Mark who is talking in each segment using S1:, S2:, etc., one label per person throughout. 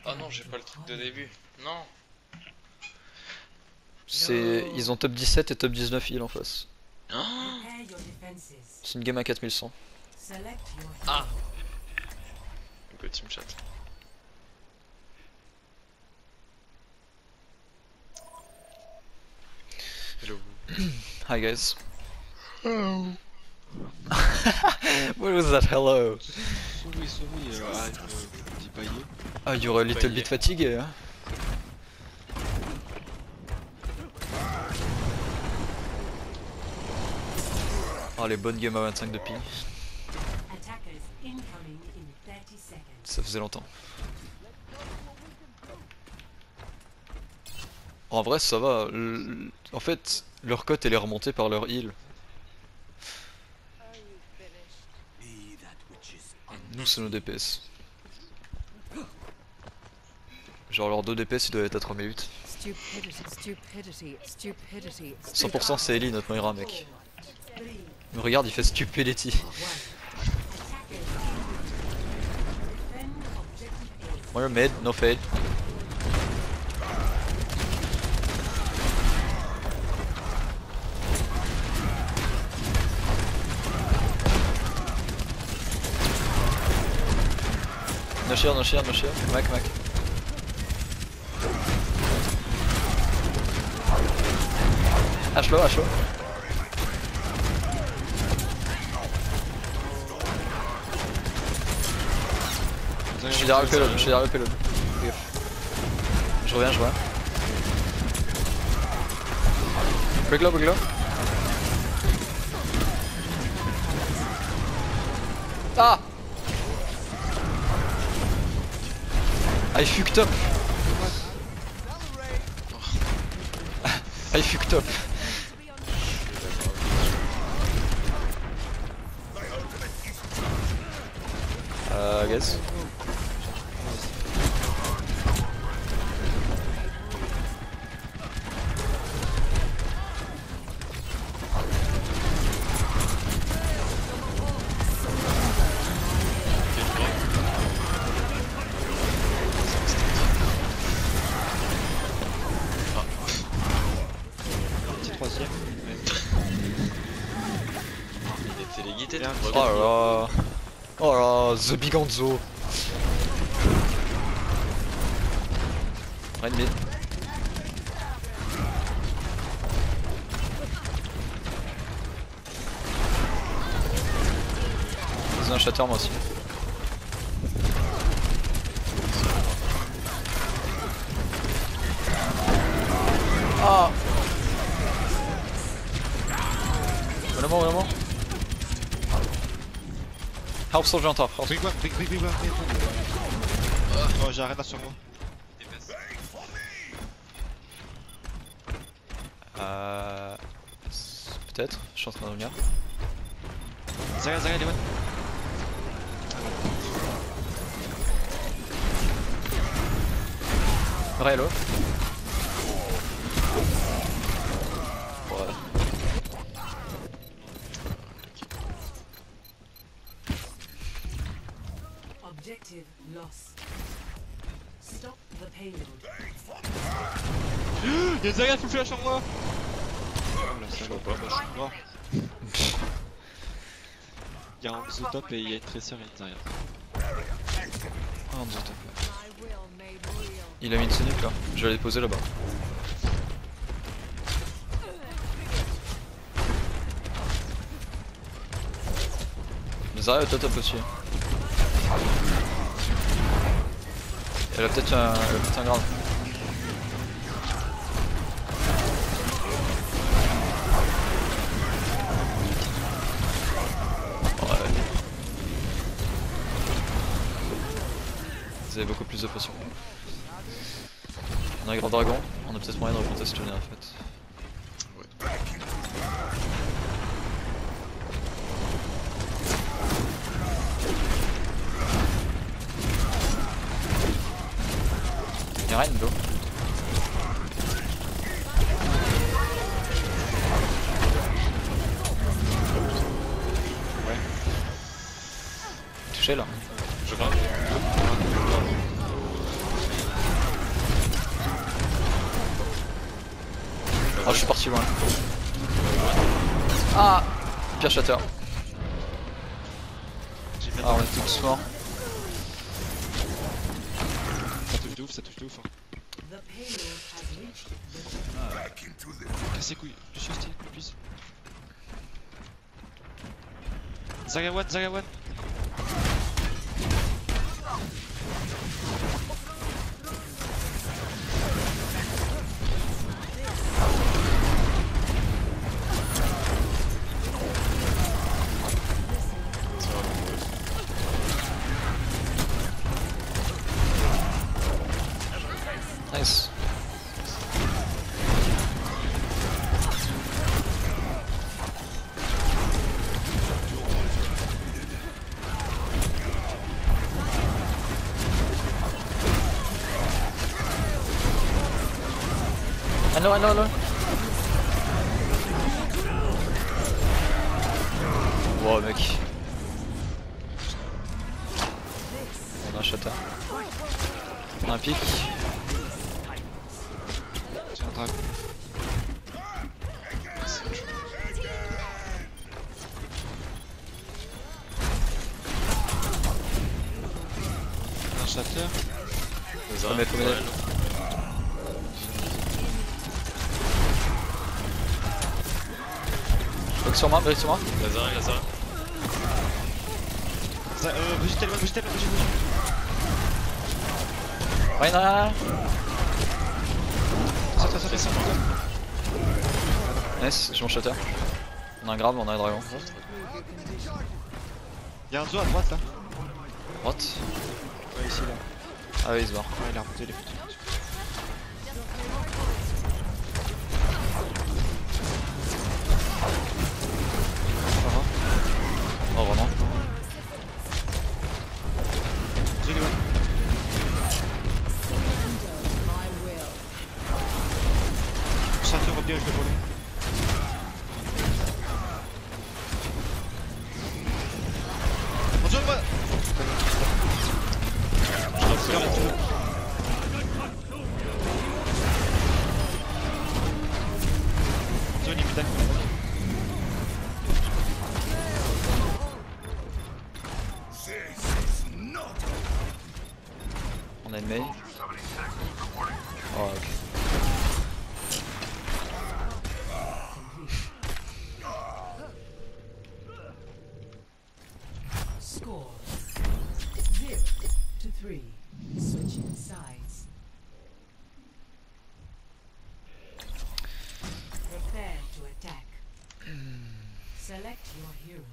S1: Oh non, j'ai pas le truc de début. Non.
S2: Ils ont top 17 et top 19 heal en face.
S1: Oh
S2: C'est une game à 4100.
S1: ah. Go team chat. Hello.
S2: Hi guys. Hello. What was that hello?
S3: Sorry, arrête de dépailler.
S2: Ah, you're a little bit fatigué, hein? Oh, les bonnes games à 25 de ping. Ça faisait longtemps. En vrai, ça va. En fait, leur cote elle est remontée par leur heal. Nous, c'est nos DPS. Genre, leurs 2 DPS ils doivent être à 3008. 100% c'est Ellie, notre Moira, mec. Mais regarde, il fait stupidity. Moira mid, no fade. No shield, no shield, no shield. Mac. H-low. Je suis derrière le payload, Fais gaffe. Je reviens. Break low. Ah! I fucked up. I fucked up. I guess.
S3: Petit troisième.
S1: Il était léguité.
S2: Oh là, The Big Anzo. Rain mid. Ils ont un shatter moi aussi. Ah! Vraiment. Help soldier on top.
S3: Big one. Oh, j'ai un Rena sur moi.
S2: Peut-être, je suis en train de revenir.
S3: Zarya, les one.
S2: Hello.
S4: Objective lost. Stop the payload.
S3: Y'a Zarya full flash en moi. Oh la salope, moi je suis mort. Y'a un The Top et il y a une Tracer et une Zarya.
S2: Ah, on top. Il a mis une Sonic là, je vais les poser là-bas. Les Zarya au top aussi. Elle a peut-être un grade. Ouais. Vous avez beaucoup plus de potions. On a un grand dragon, on a peut-être moyen de remonter ce tournée en fait. Y'a rien de l'eau. Ouais. Touché là.
S1: Je grimpe.
S2: Oh, je suis parti loin. Ah, pire shatter. Ah, on est tous morts.
S3: Ça touche de ouf, ça touche de ouf. Hein.
S4: The payload has reached the
S3: Casse les couilles, Lucius, please. Zagawan, Zagawan.
S2: Nice. Allo, allo, allo. Wow, mec. On a un shatter. On a un pic.
S3: J'ai un dragon. Un shatter.
S2: Faut m'aider. Break sur moi, break sur moi.
S1: Lazare, Lazare.
S3: Brigitte tellement, Brigitte tellement, Brigitte.
S2: Reinhard.
S3: Ça.
S2: Nice, j'ai mon shatter. On a un grab, on a un dragon.
S3: Y'a un zoo à droite là.
S2: Droite.
S3: Ouais, ici là.
S2: Ah oui, il se barre.
S3: Ouais, il a remonté les foutus.
S2: Oh, vraiment.
S3: J'ai les ouais. Shatter revient avec le volet. Bonjour moi. Zone immédiate.
S2: On a une mail. Oh, ok.
S4: score 0-3. Switching sides. Prepare to attack. Select your hero.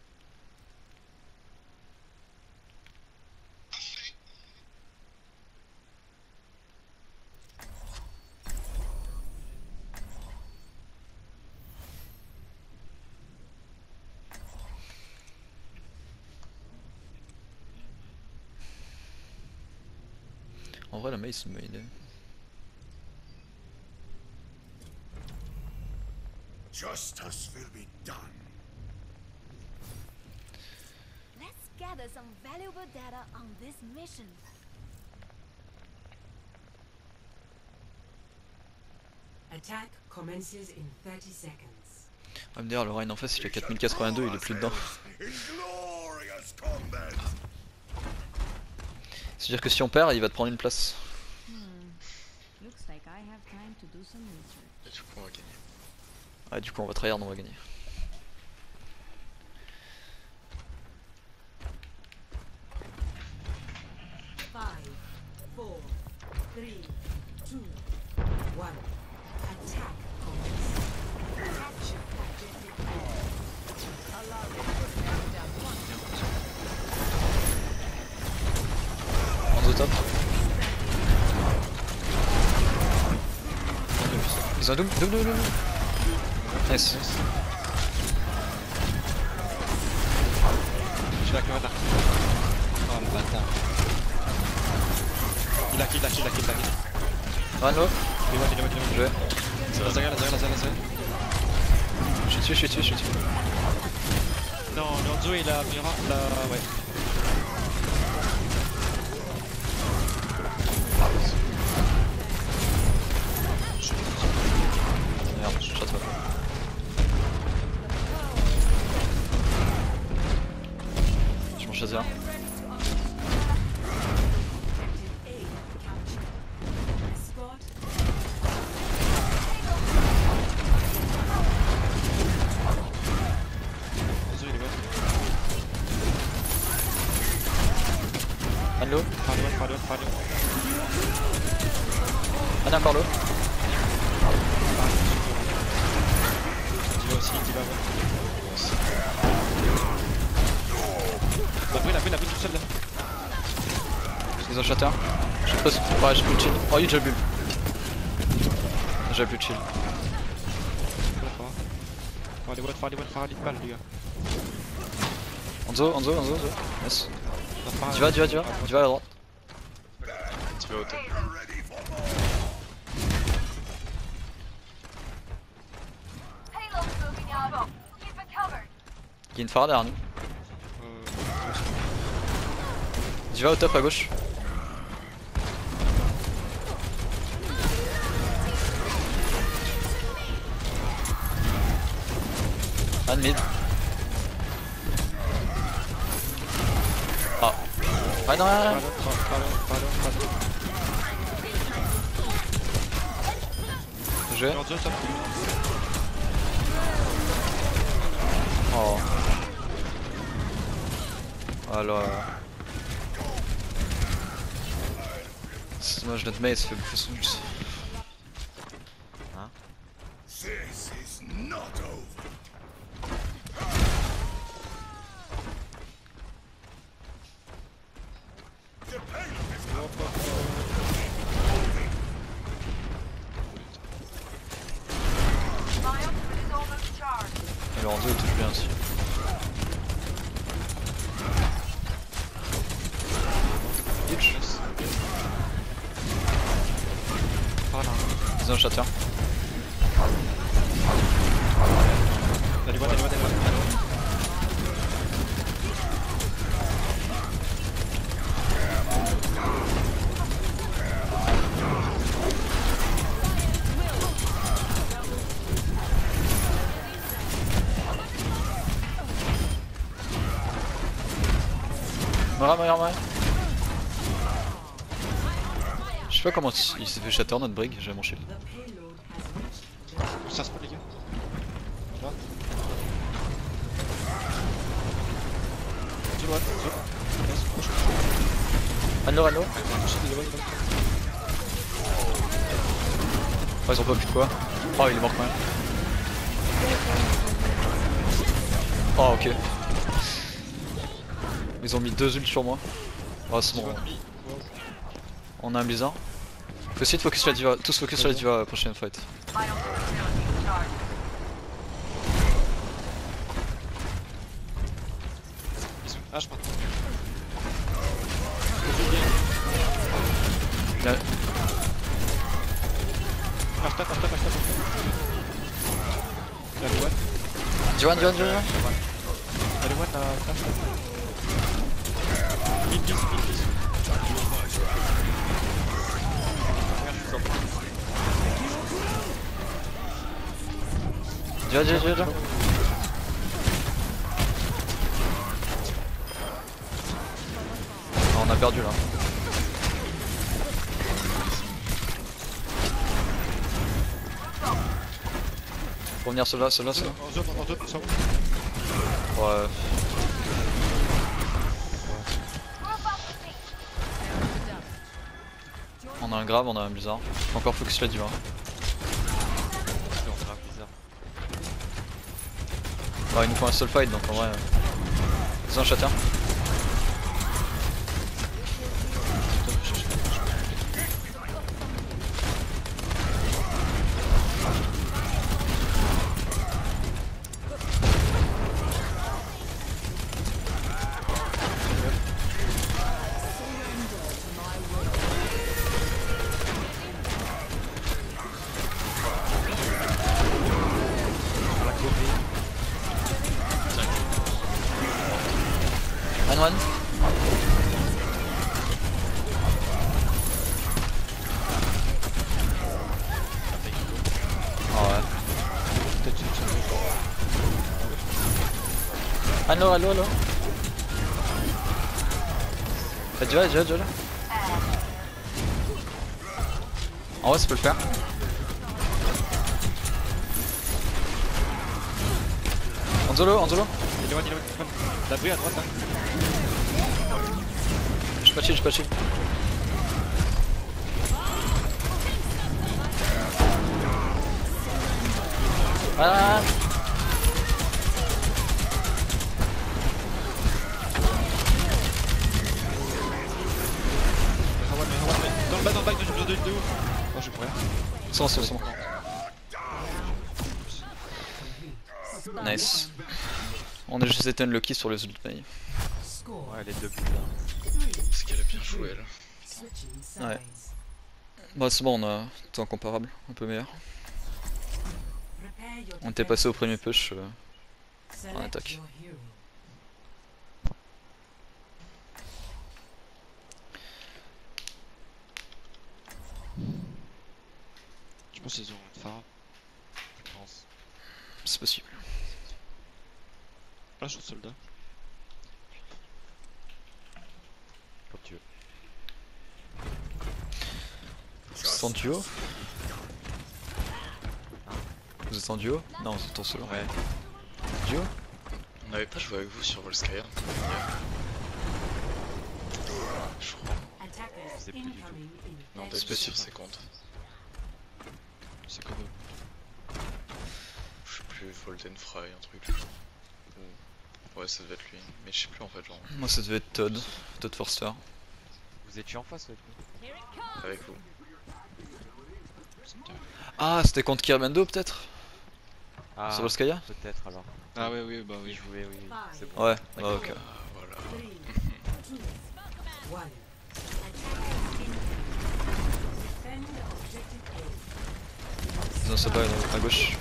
S2: En vrai, la mail c'est une bonne idée.
S5: Justice will be done.
S6: Let's gather some valuable data on this mission.
S4: Attack commences in 30 seconds.
S2: On va me dire, le Rhine en face il a 4082, il est plus dedans.
S5: Glorious combat.
S2: C'est-à-dire que si on perd, il va te prendre une place.
S6: Looks like I have time to do some research.
S1: Et du coup, on va gagner.
S2: Ah, du coup, on va tryhard, on va gagner.
S4: Five, 4, 3, 2, 1. Attack commences. Capture objective.
S2: On the top. Ils ont un double. Nice.
S3: Je vais la cure là. Oh le bâtard. Il a kill.
S2: Run low.
S3: Il est one.
S2: Joué.
S3: Lazare.
S2: Je suis dessus.
S3: Non, Lonzo il a Mira, là, ouais.
S2: Merde. Ah encore l'eau.
S3: Diva aussi, Diva ouais. La brûle tout seul là.
S2: Ils ont châtain. Je sais pas si... Ouais, j'ai plus de shield. Oh, il est déjà bulle. J'ai plus de shield.
S3: Faut aller de balle les gars.
S2: Hanzo. Yes. Diva à la droite.
S1: Tu vas au top.
S2: Il y a une phare derrière nous. Diva au top à gauche. Un mid. Ah. Ah non,
S3: Pardon.
S2: je vais.
S3: Hanzo top.
S2: Oh. Alors. C'est dommage, notre mate fait bouffer son ult.
S5: This is not over. The payload is
S2: Et le Hanzo il touche bien aussi. Hitch. Ils ont un châtain.
S3: Allez, voilà.
S2: Moira. Je sais pas comment il s'est fait shatter notre brig, j'ai mon shield.
S4: The payload has reached
S3: Ça se passe les gars. Là. Tu vois,
S2: Anno. Oh, ils ont pas pu de quoi. Oh, il est mort quand même. Oh, ok. Ils ont mis 2 ults sur moi. Oh, c'est bon. On a un blizzard. Faut essayer de focus sur la diva. Tous focus sur la diva prochaine fight.
S3: Ah, je pars.
S2: Là,
S3: Hashtag. Allez, ouais.
S2: Divan.
S3: Allez, ouais, t'as. Peace.
S2: Divan. Oh, on a perdu là. Faut venir ceux-là.
S3: En zone, ça.
S2: Ouais. On a un grave, on a un blizzard. Faut encore focus la diva. Ouais, il nous faut un seul fight donc en vrai. Ils ont un châtain. One. Oh ouais. Allo. Déjà là. En vrai ça peut le faire. Anzolo.
S3: Il est one. La bruit à droite là.
S2: J'ai pas de shield. Ah.
S3: Dans le bac, j'ai besoin de où? Oh, j'ai pour rien.
S2: C'est bon. Nice. On a juste été unlucky sur le Zultmei.
S7: Ouais, les deux buts
S1: Parce qu'elle a bien joué là.
S2: Ouais. Bah c'est bon, on a tout incomparable, un peu meilleur. On était passé au premier push en attaque.
S3: Je pense qu'ils auront une phare. Je pense.
S2: C'est possible.
S3: Là, je suis soldat.
S7: comme tu veux.
S2: C'est en duo? Vous êtes en duo? Non, vous êtes en solo.
S1: Ouais.
S2: Duo?
S1: On n'avait pas joué avec vous sur Volskaya. Je crois.
S7: C'est plus du tout.
S1: Non, peut-être pas sur ses comptes.
S3: C'est comme eux.
S1: Je sais plus, Volden Fry, un truc. Ouais, ça devait être lui. Mais je sais plus en fait, genre.
S2: Moi ça devait être Todd Forster.
S7: Vous étiez en face avec nous?
S1: Avec vous.
S2: Ah, c'était contre Kirmendo peut-être?
S7: Ah,
S2: Sur Volskaya?
S7: peut-être alors.
S3: Ah ouais, oui, bah
S7: Il
S3: oui.
S7: jouait, oui, c'est bon.
S2: Ouais, bah ok.
S1: Ah, voilà.
S2: Non, c'est pas à gauche.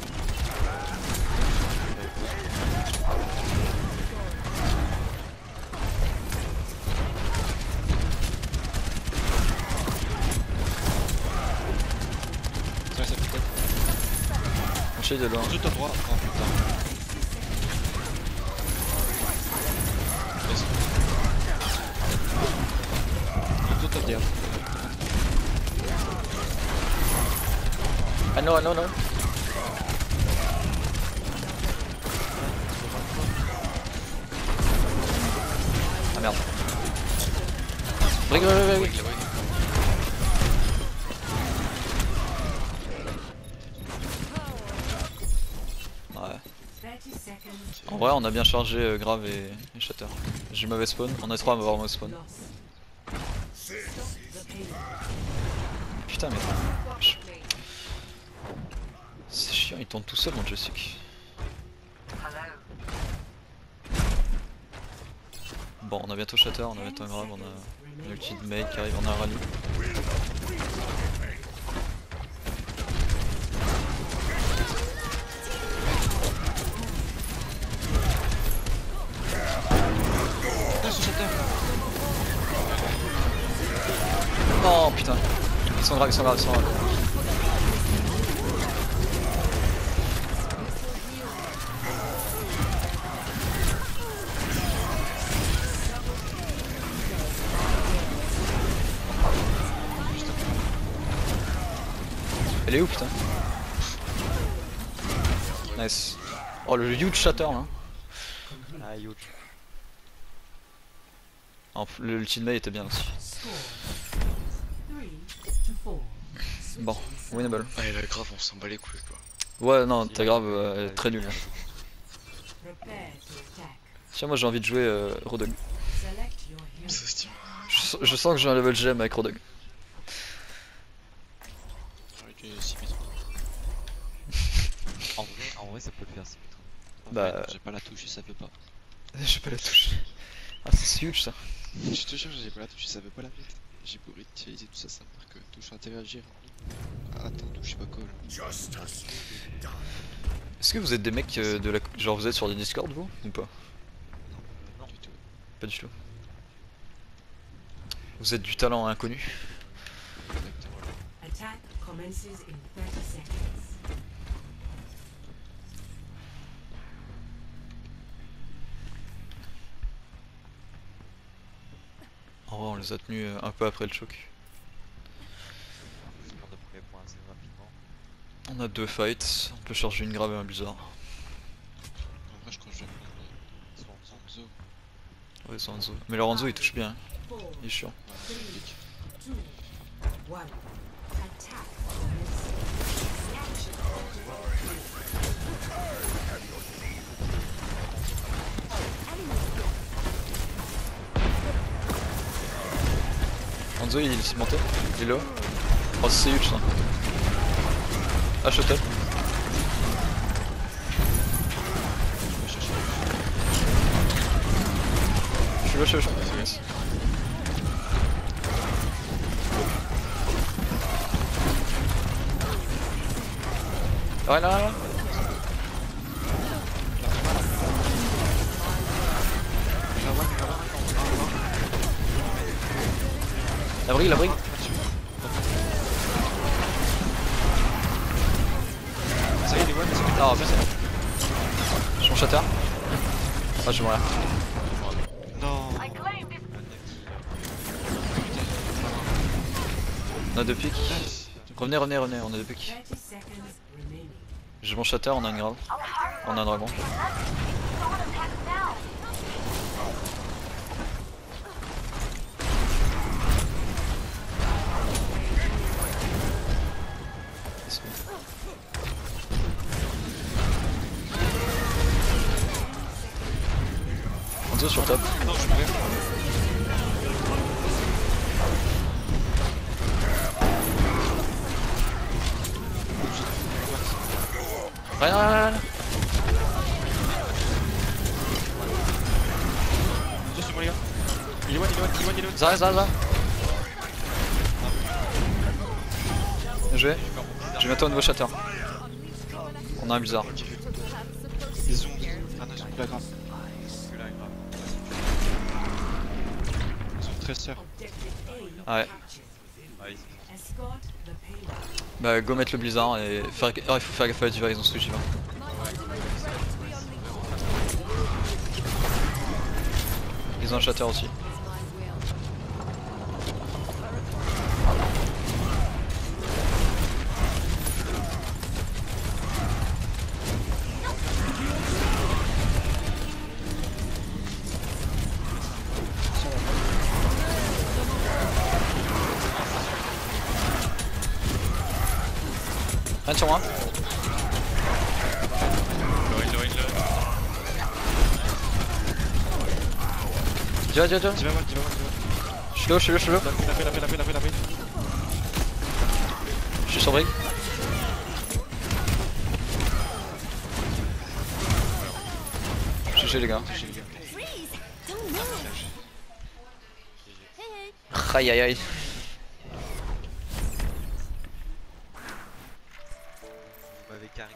S3: Tiens, ça picote.
S2: Mon shade est loin.
S3: Tout à droite. Oh putain. Tout à droite.
S2: Ah non, non, non. Ah merde. Brig. Ouais. En vrai, on a bien chargé Grave et Shatter. J'ai mauvais spawn, on est 3 à avoir mauvais spawn. Putain, mais. C'est chiant, il tourne tout seul mon joystick. Bon, on a bientôt Shatter, on a bientôt Grave, on a une ulti de mate qui arrive, on a un rallye. Oh putain, ils sont graves. Elle est où putain? Nice. Oh le huge shatter là.
S7: Ah, huge.
S2: Le ultimate était bien aussi. Bon, winnable.
S1: Ah, et là, grave, on s'en bat les couilles quoi.
S2: Ouais, non, t'as Grave, elle est très nulle. Tiens, moi j'ai envie de jouer Rodog.
S1: Ça se tient.
S2: Je sens que j'ai un level GM avec Rodog.
S7: En vrai, ça peut le faire, c'est putain.
S2: Bah.
S3: J'ai pas la touche et ça veut pas.
S2: J'ai pas la touche. Ah, c'est huge ça.
S3: Je te jure, j'ai pas la touche et ça veut pas la mettre. J'ai beau réutiliser tout ça, ça marque touche interagir. Attends, touche, je sais pas quoi là.
S5: Justice done.
S2: Est-ce que vous êtes des mecs de la. Genre vous êtes sur des Discord vous? Ou pas?
S3: Non, du tout.
S2: Pas du tout. Vous êtes du talent inconnu.
S3: Exactement.
S4: Attack commences in 30 seconds.
S2: En vrai, on les a tenus un peu après le choc.
S7: Je prends de premiers points assez rapidement.
S2: On a 2 fights, on peut charger une Grave et un Blizzard.
S3: En vrai, je crois que je vais prendre Zanzo.
S2: Ouais, c'est Hanzo. Mais leur Hanzo il touche bien, hein. Il est chiant.
S3: Ouais, public.
S4: 2, 1. Attack commences.
S2: Enzo il est monté, il est là. Oh c'est huge ça. Ah shut up. Je suis là. Yes. Ouais là. La brigue.
S3: Ça y est, les one,
S2: Ah en fait je suis mon shatter. Ah je vais mourir.
S3: non.
S2: On a deux pics. Revenez, on a deux pics.
S4: 30 seconds remaining.
S2: J'ai mon shatter, on a une grave. On a un dragon. Enzo sur top.
S3: Non, je mourir.
S2: Rien.
S3: Je suis bon, les gars. Il est one.
S2: Zara. Bien joué. Je vais mettre un nouveau shatter. On a un blizzard.
S3: Ils ont. Ah non, ils ont plus la grave. Ils ont 13 sœurs.
S2: Ouais.
S4: Escort the payload.
S2: Bah go mettre le blizzard et faire... Ah il faut faire gaffe à la diva, ils ont switch diva. Ils ont un shatter aussi. Rien sur moi. Diva.
S3: Dis-va,
S2: Je suis low.
S3: La paix.
S2: Je suis sur brick. GG les gars.
S6: Freeze! Don't move! Hey,
S2: Aïe.
S7: Vous m'avez carré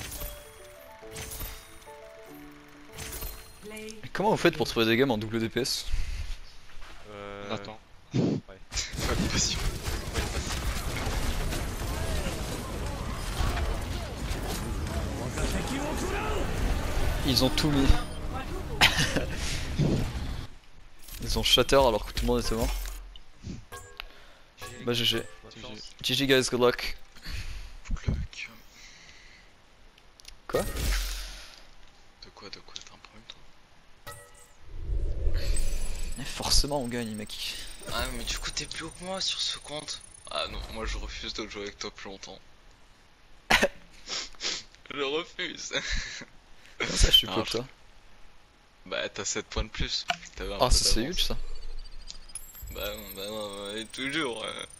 S4: Play
S2: Mais comment vous faites pour trouver des games en double DPS?
S3: On attend.
S1: Pas de passion.
S2: Ils ont tout mis. Ils ont shatter alors que tout le monde était mort. Bah GG. GG guys, good luck.
S1: Luck.
S2: Quoi?
S1: De quoi t'as un problème toi?
S2: Et forcément on gagne mec.
S1: Ah mais du coup t'es plus haut que moi sur ce compte. Ah non, moi je refuse de jouer avec toi plus longtemps. Je refuse.
S2: Comment ça je suis
S1: Ah,
S2: plus que toi?
S1: Bah t'as 7 points de plus. T'avais un
S2: Ah
S1: peu
S2: ça c'est
S1: d'avance.
S2: huge ça.
S1: Bah non, et toujours.